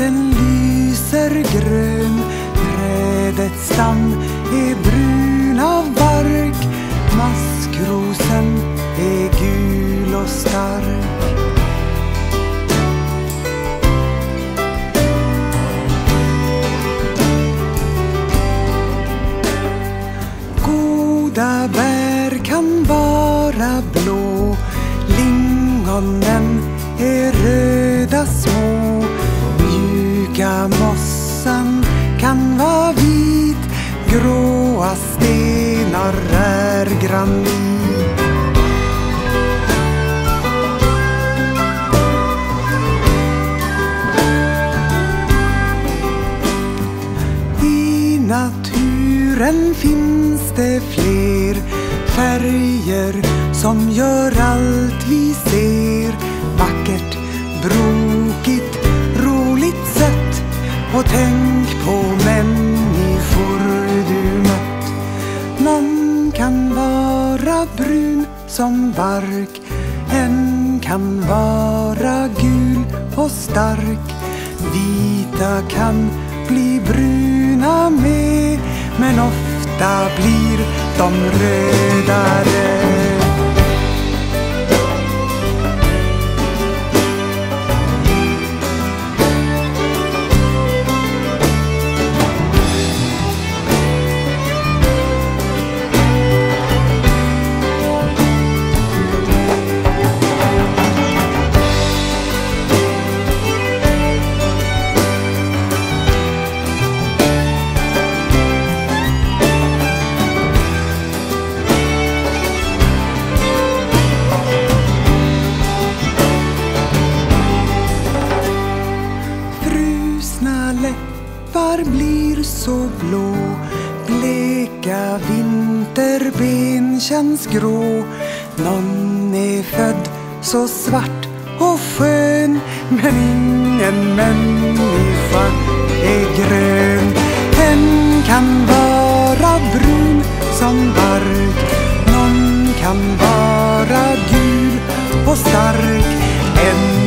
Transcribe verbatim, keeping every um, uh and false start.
Den lyser grön, trädets stam är brun av bark, maskrosen är gul och stark. Goda bär kan vara blå, lingonen är röda små. Mjuka mossan kan vara vit, gråa stenar är granit. I naturen finns det fler färger som gör allt vi ser vackert, brokigt, roligt, sött. Och tänk på människor du mött. Någon kan vara brun som bark, en kan vara gul och stark. Vita kan bli bruna med, men ofta blir de rödare. Läppar blir så blå, bleka vinterben känns grå. Någon är född så svart och skön, men ingen människa är grön. En kan vara brun som bark, någon kan vara gul och stark. En